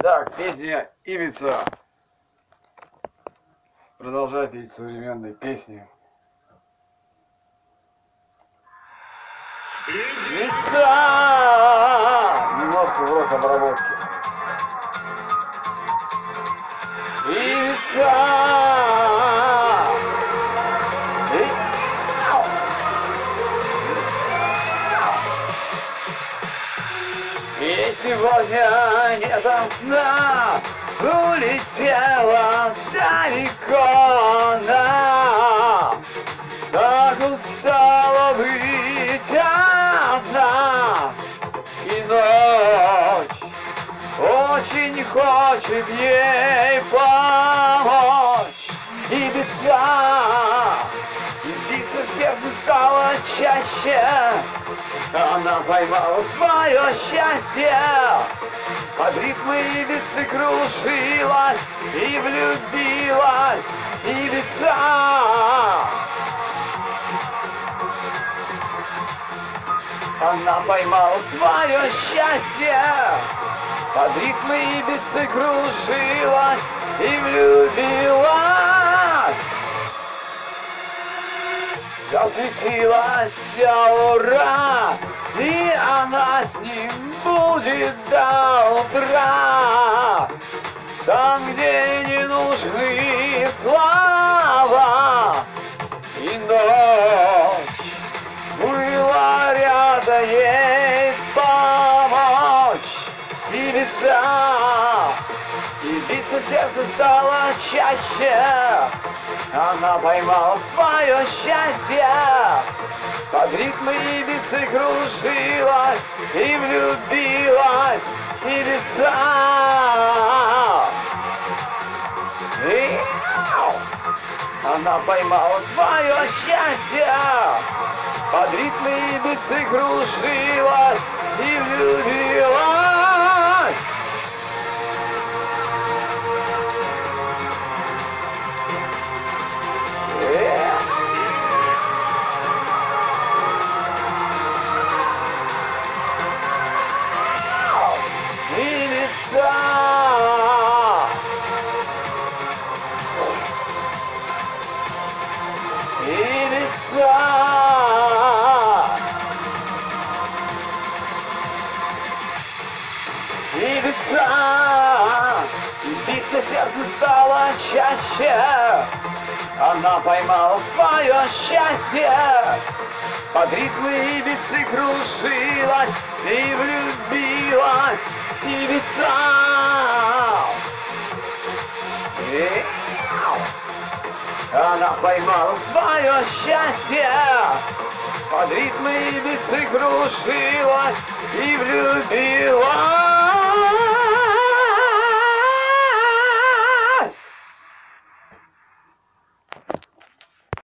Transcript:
Так, песня Ибица. Продолжаю петь современные песни. Ибица! Немножко в рок-обработке. Ибица! И сегодня нет сна, улетела далеко она. Так устала быть одна, и ночь очень хочет ей помочь. И биться сердце стало чаще. Она поймала свое счастье, под ритмы Ибицы крушилась и влюбилась Ибица. Она поймала свое счастье, под ритмы Ибицы крушилась и влюбилась. Засветилась ура, и она с ним будет до утра. Там, где не нужны слова, и ночь была рядом ей помочь. И биться сердце стало чаще. Она поймала свое счастье, под ритмы Ибицы крушилась и влюбилась Ибица. Она поймала свое счастье, под ритмы Ибицы крушилась и влюбилась. Ибица, и биться сердце стало чаще. Она поймала свое счастье, под ритмы Ибицы крушилась и влюбилась Ибица. Она поймала свое счастье, под ритмы Ибицы крушилась и влюбилась.